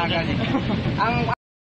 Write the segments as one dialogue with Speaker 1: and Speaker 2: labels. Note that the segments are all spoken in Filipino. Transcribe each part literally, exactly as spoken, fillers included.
Speaker 1: agad. Ang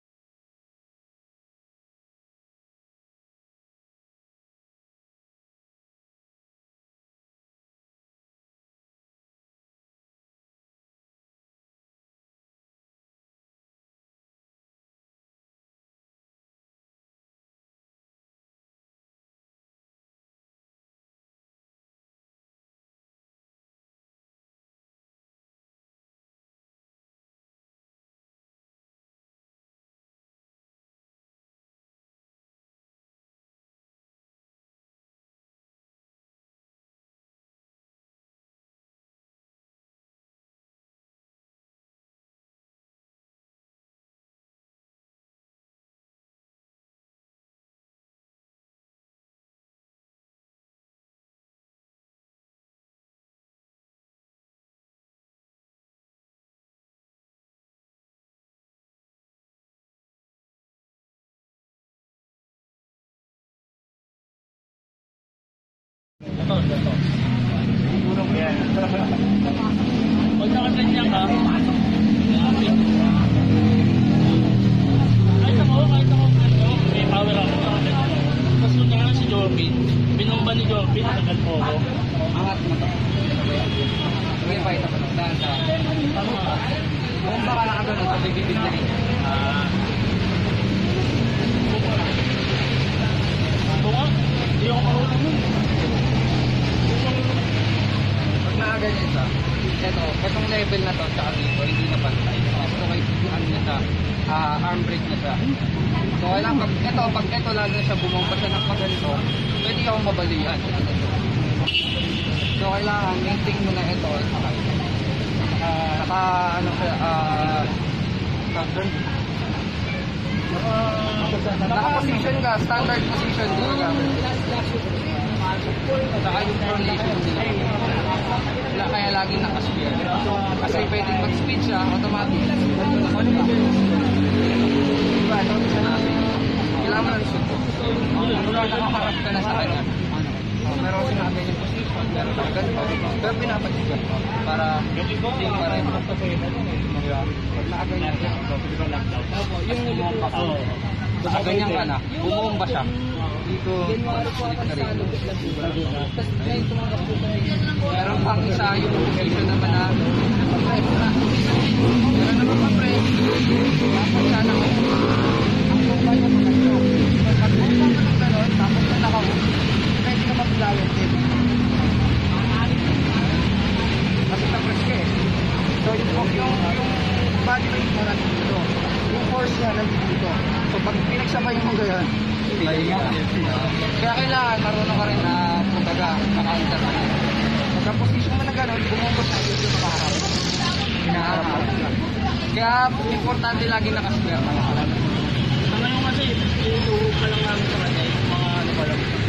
Speaker 2: Ito, ito. Sigurong yan. Pag nakaganyan ka, kahit ako, kahit ako, may power ako sa akin. Tapos kung nga si Jorvin, binomba ni Jorvin, natagal po ako.
Speaker 1: angat mo to. May fight ako ng daan sa.
Speaker 2: Tama.
Speaker 1: Kung baka nakagano sa bibibig na rin.
Speaker 2: Ah. Ito nga, hindi ako marunong nun.
Speaker 1: Pag nakaganyan sa, ito, itong level na to, tsaka dito, hindi na pantay. So, may ano niya sa, ah, arm brake na siya. So, kailangan, pag ito, pag ito lalo na siya bumomba siya ng paganito, pwede akong mabalian. So, kailangan, maintain mo na ito, saka ito. Ah, naka, ano siya, ah, standard. Naka-position ka, standard position dito ka. Saka yung coordination nila. Wala kaya laging naka-speed. Kasi pwedeng mag-speed siya, automatic. Diba, ito siya natin. Kailangan mo na lusot ko. Kung nakaharap ka na sa kanya. Oh, pero sinabi yung position, pero ganito. Pero pinapatik ka. Para, yung para yung pag nakaganyan siya. Yung bumomba ka. Nakaganyan ka na. Bumomba siya. Dito, ulit ka rin. Meron pang isa yung position naman na napapress na. Meron naman papress. Tapos siya na ang bumba niya pa ganito. Pag bumba mo ng gano'n, tapos na naka-hook, pwede ka mag-flyers din. Kasi na-press ka eh. So yung, yung, yung body weight mo nandito. Yung force niya nandito. So pag pinagsabay mo gano'n, kaya kailangan marunong ka rin na kumbaga naka-enter ka. Pagka position mo na gano'n, bumubos na dito sa kaharap. Hinaharap ka. Kaya importante lagi naka-square na kaharap.
Speaker 2: Sa ngayon kasi, ituro ka lang namin sa kanya, yung mga ano pa lang.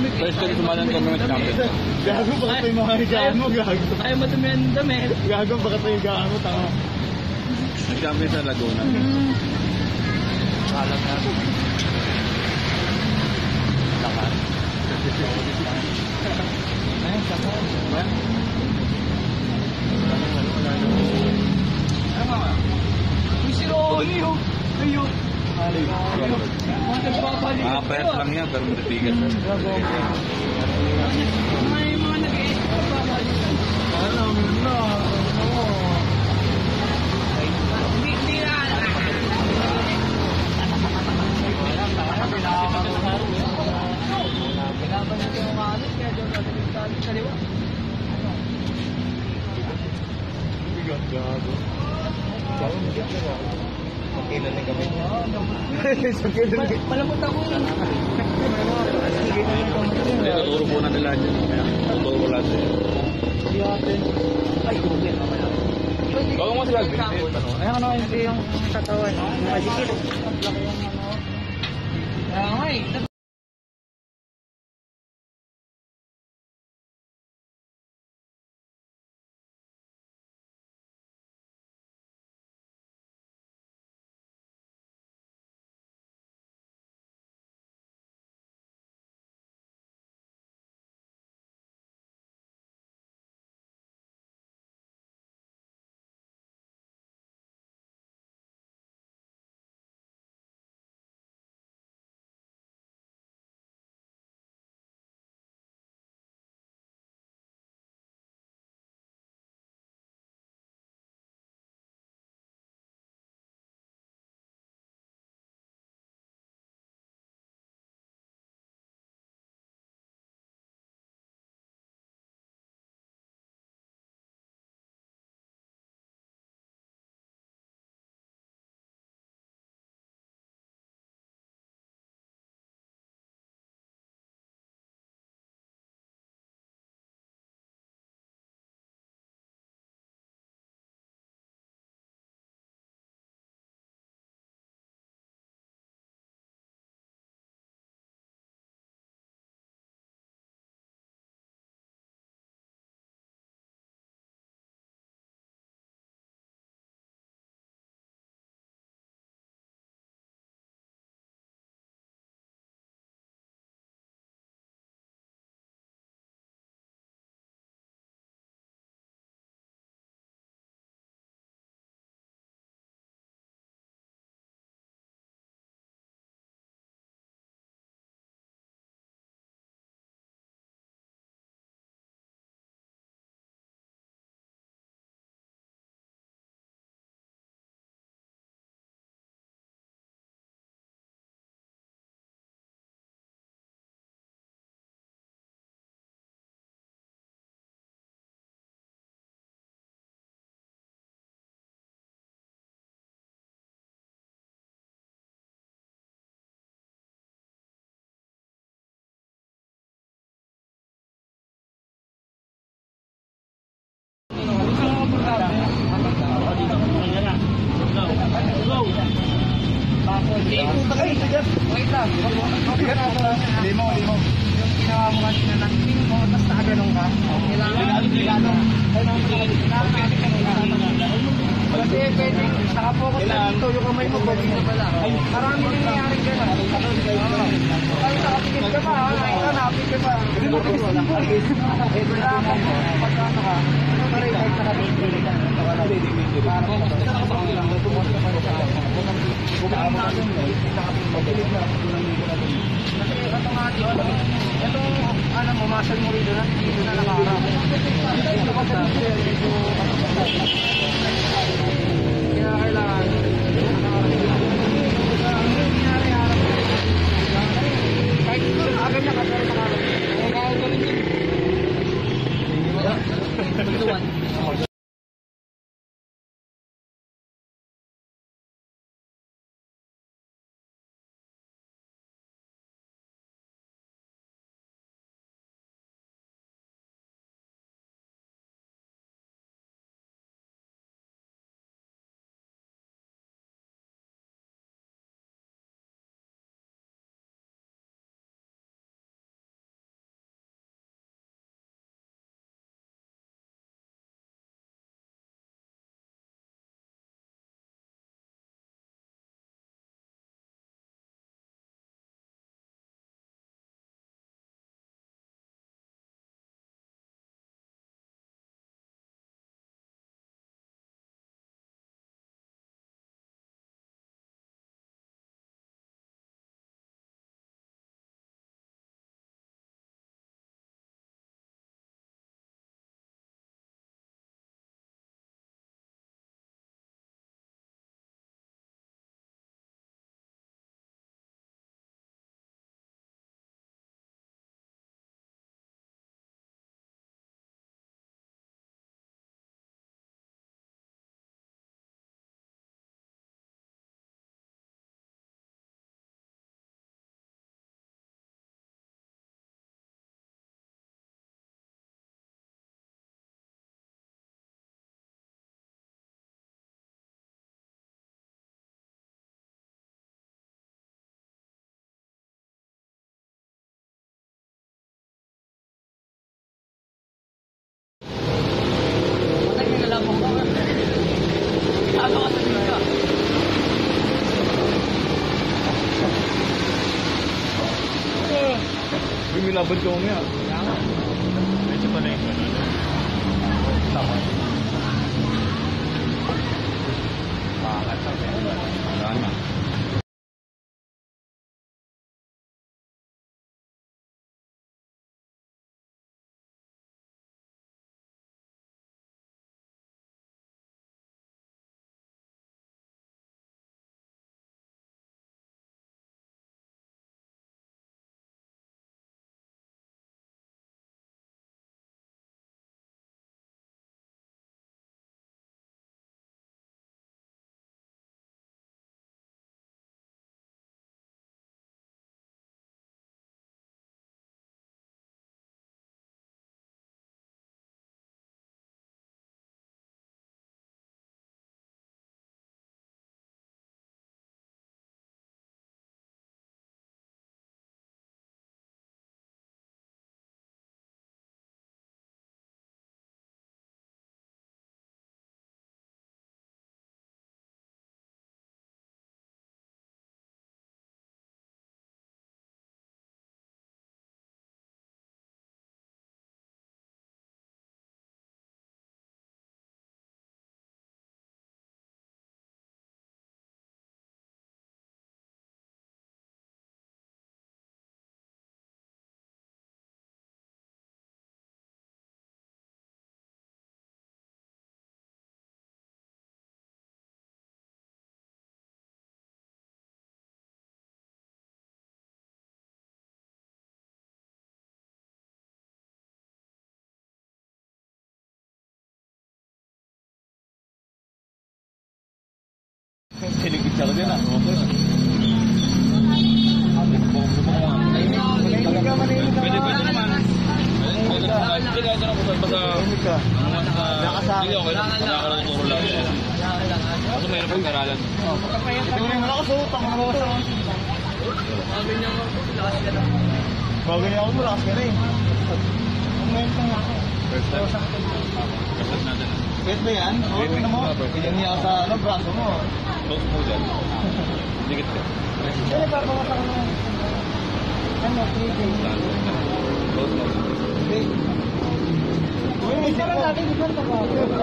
Speaker 3: First time sumalan kami ng champion.
Speaker 4: Gago, baka ito yung mga higaan mo, gago.
Speaker 2: Ayaw madumi ang damit.
Speaker 4: Gago, baka ito yung higaan mo, tama.
Speaker 3: Nag-champion sa Laguna.
Speaker 1: Alam na. Lakas. Ayun, sakal. Ano nga? Uy, si Ronnie, oh. Ayun.
Speaker 3: Mga payat lang yan, pero matigas.
Speaker 2: May mga nag-i-extra pa ba?
Speaker 4: Alam mo na.
Speaker 2: Hindi, hindi na.
Speaker 1: Kailangan natin yung umalis, kaya dyan natin yung talit sa liwa.
Speaker 4: Bigat, gago. Gago, bigat na gago. Magkailan na kami. Sa kailan na kami.
Speaker 1: Malambot ako yun.
Speaker 3: Hindi, tuturo po na nila dyan. Tuturo ko lahat sa'yo.
Speaker 1: Ay, okay.
Speaker 3: Bago mo sila, Vince.
Speaker 1: Ayan ano, hindi yung katawan. Masikip. Kaya nga eh. Wait lang.
Speaker 4: Limo, limo.
Speaker 1: Yung ginawa mo kanina ng pin mo, tapos nakaganong ka. Kailangan kailangan. Kasi pwede, nakapokus na dito, yung kamay mo, pwede na pala. Marami din nangyari dyan. Kaya nakapikit ka pa, ha? Nakita, nakapikit ka pa. Hindi mo rin wala. Ito na ako, pagkano ka. Ano ba rin, kahit nakapikit ka. Parang, nakapakita lang, tumusta pa rin sa ako. Bukaan mo natin, nakapagpilit na ako ng libo natin. Kasi ito nga, ito, ano mo, muscle mo rin doon, dito na nakaharap. Ito pa sa dito, kaya kailangan, kahit agad na kasi nakaharap. Kaya kaya ko rin yun. Pagtuwan.
Speaker 4: laban ko mamaya.
Speaker 1: Kaya nga.
Speaker 3: Medyo pala yung ano.
Speaker 4: Tama.
Speaker 3: Pangat sa wala na.
Speaker 4: Siligit ako din ah.
Speaker 3: Pwede, pwede naman. Pwede ka. Hindi ka ito na basta basta.
Speaker 4: Hindi ka.
Speaker 3: Hindi okay lang. Nakakaroon ng turo lang. Kasi mayroon pang karalan.
Speaker 4: Ito yung malakas oh. Tama na bawas ako.
Speaker 1: Sabi niya nga, lakas ka lang.
Speaker 4: Bago niya ako, malakas ka na eh. Ngayon lang ako.
Speaker 3: First step. First step natin.
Speaker 4: Wait ba yan? Oo,
Speaker 3: Wait,
Speaker 4: tingnan mo.
Speaker 3: wait.
Speaker 4: Ganyan niya sa ano, braso mo.
Speaker 3: Close mo dyan. Dikit ka.
Speaker 4: Kaya pa bawas ako ng ano, three days.
Speaker 3: Close mo dyan.
Speaker 4: Hindi. Uy, parang natin di ba ito ba?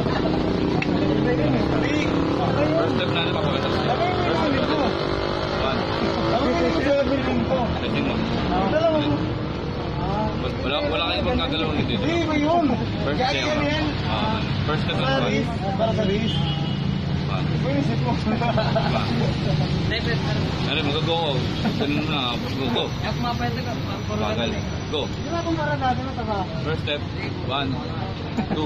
Speaker 3: First step natin papakita siya. First step natin. One.
Speaker 4: Ano yung sa building ko?
Speaker 3: Tignan mo.
Speaker 4: Dalawa mo.
Speaker 3: Wala, wala kayo bang gagalawang dito.
Speaker 4: Hindi, ba yun?
Speaker 3: First
Speaker 4: Kaya
Speaker 3: step.
Speaker 4: yan yan.
Speaker 3: Ah, first step
Speaker 4: Para sa
Speaker 3: natin.
Speaker 4: ris. Para sa ris.
Speaker 3: One.
Speaker 4: Uy, isip mo.
Speaker 3: Diba?
Speaker 1: David,
Speaker 3: Ano, mag-go ko. Ganun na, go, go.
Speaker 1: Yak mapwede ka.
Speaker 3: Bagal. Go.
Speaker 4: Di ba kung para natin na taba?
Speaker 3: First step. One. Two.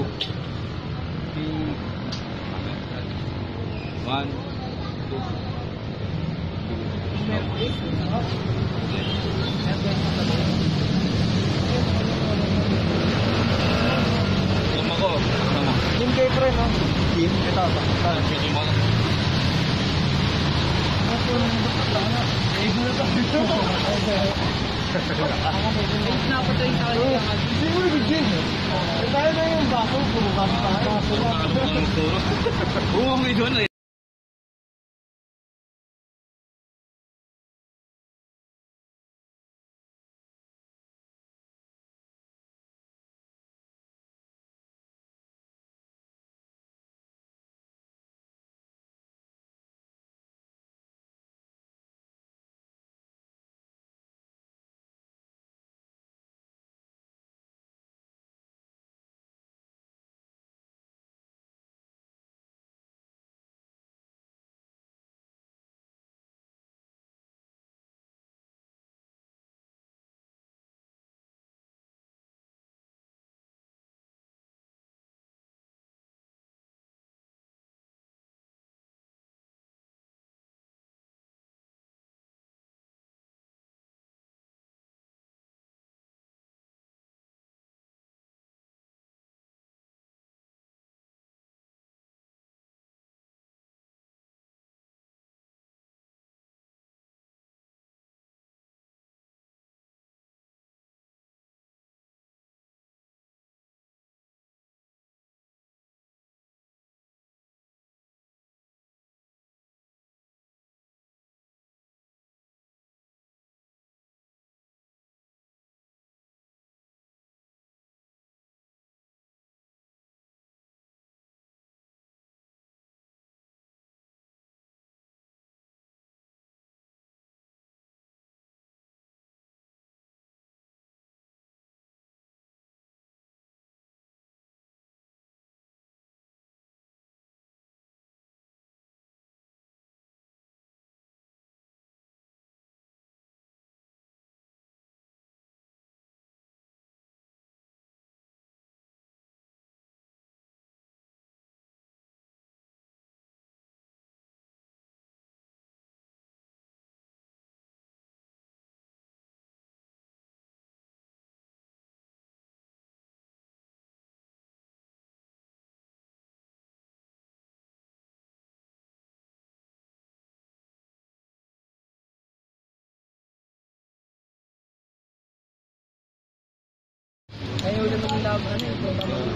Speaker 3: One. Two. Tama ko. Tama.
Speaker 4: Team kay pre, no? Team? Ito ako.
Speaker 3: Ah, sige mo.
Speaker 1: Napatay sa kanya.
Speaker 4: Hindi mo ibigin. Tayo na yung baso, puro kami tayo.
Speaker 3: Ano ko ng turo? Oo, may doon eh.
Speaker 4: ano ito,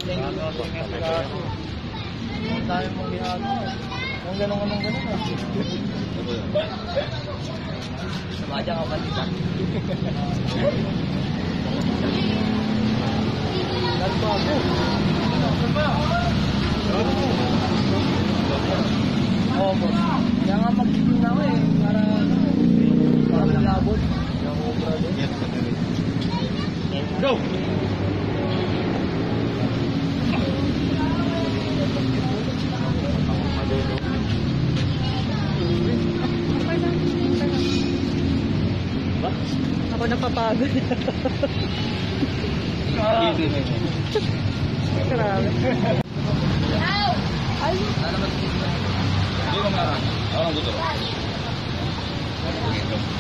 Speaker 4: ang tayo mong ginagawa. Kung gano'n ka nang gano'n ah. Sumadya ka pati ba? Ganto ako. Oo po. Kaya nga mag-ibig na ako eh. Para para malabot.
Speaker 3: Go!
Speaker 5: Ako napapagod. Grabe. Ay!
Speaker 3: Hindi mo nga. Ako lang gusto.